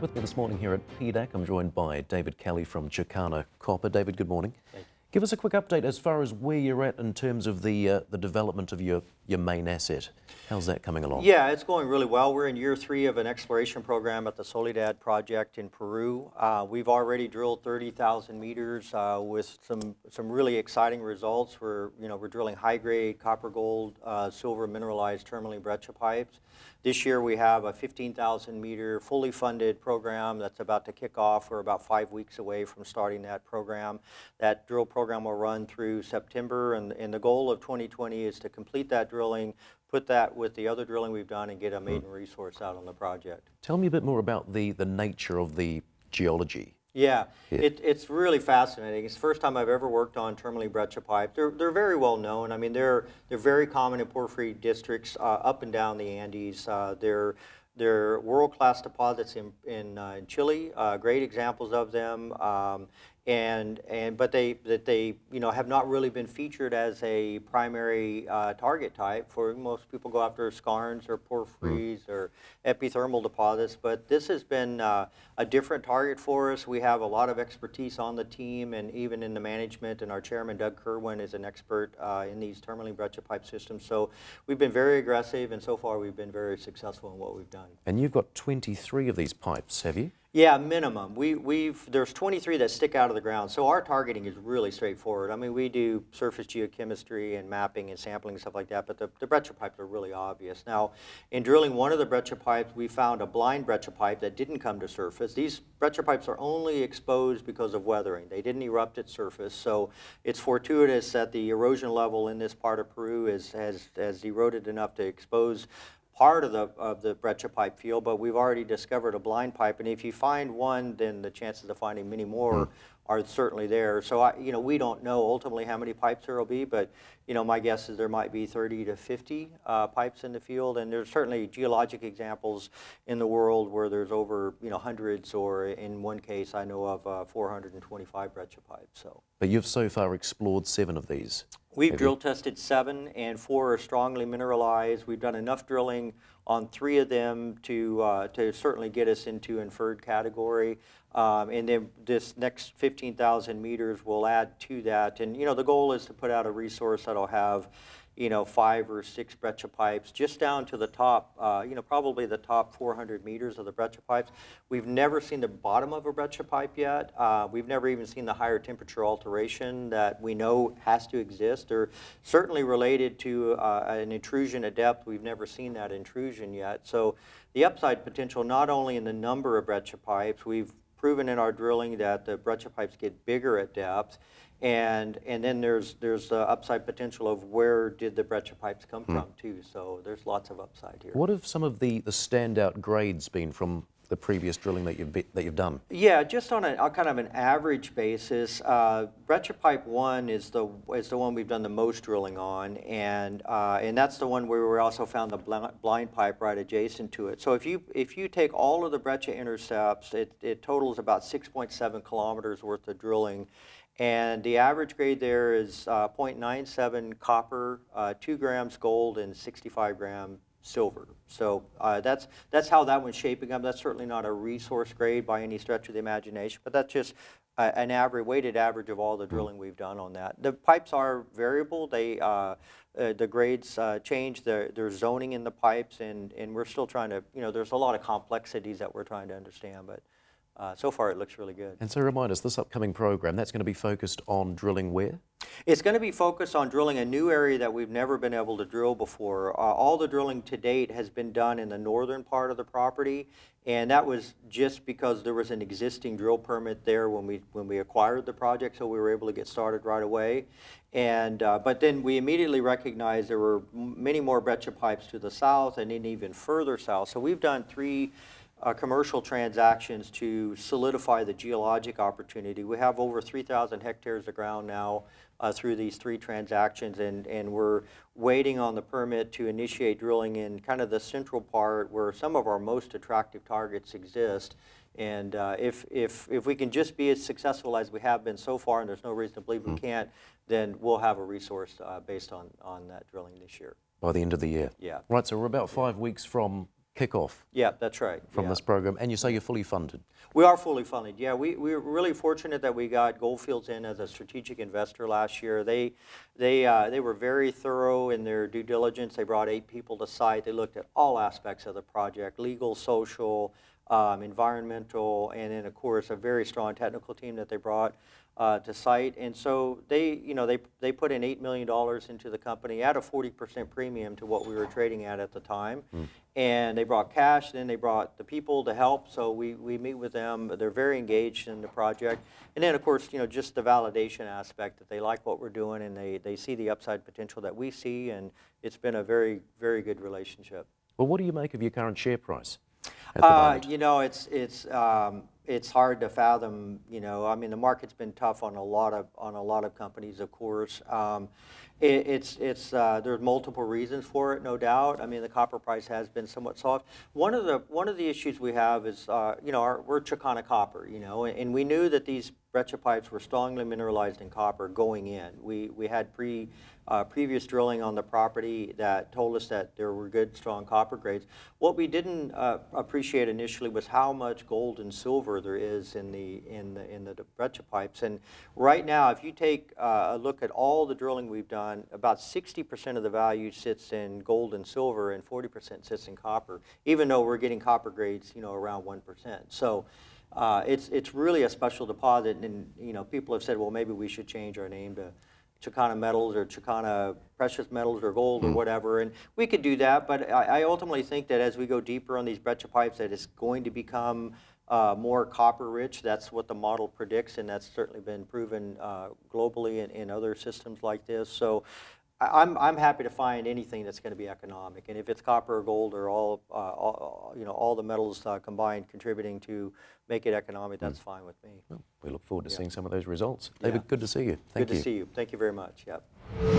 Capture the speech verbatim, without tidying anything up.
With me this morning here at P D A C, I'm joined by David Kelley from Chakana Copper. David, good morning. Thank you. Give us a quick update as far as where you're at in terms of the uh, the development of your, your main asset. How's that coming along? Yeah, it's going really well. We're in year three of an exploration program at the Soledad project in Peru. Uh, we've already drilled thirty thousand meters uh, with some some really exciting results. We're you know we're drilling high grade copper, gold, uh, silver mineralized tourmaline breccia pipes. This year we have a fifteen thousand meter fully funded program that's about to kick off. We're about five weeks away from starting that program. That drill program will run through September, and, and the goal of twenty twenty is to complete that drilling, put that with the other drilling we've done, and get a maiden resource out on the project. Tell me a bit more about the, the nature of the geology. Yeah, yeah. It, it's really fascinating. It's the first time I've ever worked on tourmaline breccia pipe. They're, they're very well known. I mean, they're, they're very common in porphyry districts uh, up and down the Andes. Uh, they're they're world-class deposits in, in, uh, in Chile, uh, great examples of them. Um, And, and but they that they you know have not really been featured as a primary uh, target type. For most people go after skarns or porphyries mm. or epithermal deposits, but this has been uh, a different target for us. We have a lot of expertise on the team and even in the management, and our chairman Doug Kerwin is an expert uh, in these tourmaline breccia pipe systems. So we've been very aggressive, and so far we've been very successful in what we've done. And you've got twenty-three of these pipes, have you? Yeah, minimum. We, we've, there's twenty-three that stick out of the ground, so our targeting is really straightforward. I mean, we do surface geochemistry and mapping and sampling and stuff like that, but the, the breccia pipes are really obvious. Now, in drilling one of the breccia pipes, we found a blind breccia pipe that didn't come to surface. These breccia pipes are only exposed because of weathering. They didn't erupt at surface, so it's fortuitous that the erosion level in this part of Peru is, has, has eroded enough to expose part of the of the breccia pipe field, but we've already discovered a blind pipe, and if you find one, then the chances of finding many more mm. are certainly there. So I, you know, we don't know ultimately how many pipes there will be, but you know, my guess is there might be thirty to fifty uh, pipes in the field, and there's certainly geologic examples in the world where there's over you know hundreds, or in one case I know of uh, four hundred twenty-five breccia pipes. So. But you've so far explored seven of these. We've drill tested seven, and four are strongly mineralized. We've done enough drilling on three of them to uh, to certainly get us into inferred category. Um, and then this next fifteen thousand meters will add to that. And you know, the goal is to put out a resource that'll have, you know, five or six breccia pipes, just down to the top, uh, you know, probably the top four hundred meters of the breccia pipes. We've never seen the bottom of a breccia pipe yet. Uh, we've never even seen the higher temperature alteration that we know has to exist. They're certainly related to uh, an intrusion at depth. We've never seen that intrusion yet. So the upside potential, not only in the number of breccia pipes, we've proven in our drilling that the breccia pipes get bigger at depth. And and then there's there's the upside potential of where did the breccia pipes come hmm. from too. So there's lots of upside here. What have some of the the standout grades been from the previous drilling that you've be, that you've done? Yeah, just on a, a kind of an average basis, uh, breccia pipe one is the is the one we've done the most drilling on, and uh, and that's the one where we also found the blind pipe right adjacent to it. So if you if you take all of the breccia intercepts, it it totals about six point seven kilometers worth of drilling. And the average grade there is uh, zero point nine seven copper, uh, two grams gold, and sixty-five gram silver. So uh, that's that's how that one's shaping up. That's certainly not a resource grade by any stretch of the imagination, but that's just uh, an average, weighted average of all the drilling we've done on that. The pipes are variable. They uh, uh, the grades uh, change. There's zoning in the pipes, and and we're still trying to, you know, there's a lot of complexities that we're trying to understand, but. Uh, so far, it looks really good. And so remind us, this upcoming program, that's going to be focused on drilling where? It's going to be focused on drilling a new area that we've never been able to drill before. Uh, all the drilling to date has been done in the northern part of the property, and that was just because there was an existing drill permit there when we when we acquired the project, so we were able to get started right away. And uh, but then we immediately recognized there were many more breccia pipes to the south and then even further south. So we've done three Uh, commercial transactions to solidify the geologic opportunity. We have over three thousand hectares of ground now uh, through these three transactions, and, and we're waiting on the permit to initiate drilling in kind of the central part where some of our most attractive targets exist. And uh, if, if, if we can just be as successful as we have been so far, and there's no reason to believe we can't, then we'll have a resource uh, based on, on that drilling this year. By the end of the year? Yeah. Right, so we're about five weeks from kickoff. Yeah, that's right. From yeah. this program, and you say you're fully funded. We are fully funded. Yeah, we, we were really fortunate that we got Goldfields in as a strategic investor last year. They, they, uh, they were very thorough in their due diligence. They brought eight people to site. They looked at all aspects of the project, legal, social, um, environmental, and then of course a very strong technical team that they brought uh, to site. And so they, you know, they, they put in eight million dollars into the company at a forty percent premium to what we were trading at at the time. Mm. And they brought cash, then they brought the people to help, so we, we meet with them. They're very engaged in the project. And then, of course, you know, just the validation aspect that they like what we're doing and they, they see the upside potential that we see, and it's been a very, very good relationship. Well, what do you make of your current share price at the uh, moment? You know, it's, it's, um, it's hard to fathom, you know. I mean, the market's been tough on a lot of, on a lot of companies, of course. Um, It, it's, it's, uh, there's multiple reasons for it, no doubt. I mean, the copper price has been somewhat soft. One of the, one of the issues we have is, uh, you know, our, we're Chakana Copper, you know, and, and we knew that these breccia pipes were strongly mineralized in copper going in. We, we had pre, uh, previous drilling on the property that told us that there were good, strong copper grades. What we didn't uh, appreciate initially was how much gold and silver there is in the, in the, in the breccia pipes. And right now, if you take uh, a look at all the drilling we've done, about sixty percent of the value sits in gold and silver and forty percent sits in copper, even though we're getting copper grades, you know, around one percent. So uh, it's, it's really a special deposit, and, you know, people have said, well, maybe we should change our name to Chakana Metals or Chakana Precious Metals or Gold or whatever, and we could do that, but I, I ultimately think that as we go deeper on these breccia pipes, that it's going to become Uh, more copper rich. That's what the model predicts, and that's certainly been proven uh, globally in, in other systems like this. So I, I'm, I'm happy to find anything that's going to be economic, and if it's copper or gold or all, uh, all you know, all the metals uh, combined contributing to make it economic, that's mm. fine with me. Well, we look forward to yeah. seeing some of those results. Yeah. David, good to see you. Thank good you. to see you. Thank you very much. Yep.